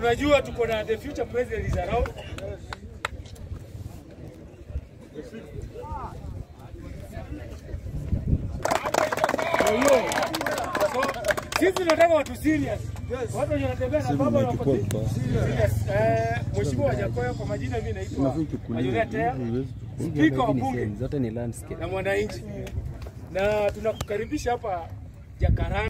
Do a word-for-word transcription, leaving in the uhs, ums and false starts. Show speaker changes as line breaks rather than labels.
tunajua tuko na the future president is around. Sisi tunataka watu serious. Watu wanatembea na baba wako serious. Eh, Mheshimiwa Wajackoya, kwa majina mimi naitwa Manyora, Speaker wa Bunge zote ni landscape na mwananchi. Na tunakukaribisha hapa Jacaranda.